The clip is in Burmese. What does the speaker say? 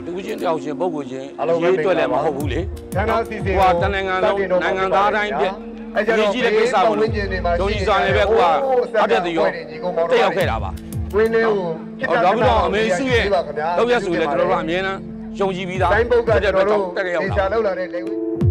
တူချင်းတယောက်ချင်းပုဂ္ဂိုလ်ချင်းရေးတွေ့လည်းမဟုတ်ဘူးလေဟိုကတန်နိုင်ငံလုံးနိုင်ငံသားတိုင်းပြည့်ရေးကြီးတဲ့ကိစ္စကိုယုံကြည်စွာနဲ့ပဲကိုကအောက်တဲ့သူရောတက်ရောက်ခဲ့တာပါဝင်းလေးကိုတော့ပြီးတော့အမေစုရဲ့လောက်ရဆိုလဲကျွန်တော်တို့အမြဲတမ်းယုံကြည်ပြီးသားတိုင်းပုဂ္ဂိုလ်ကျွန်တော်တို့တက်ရောက်တာ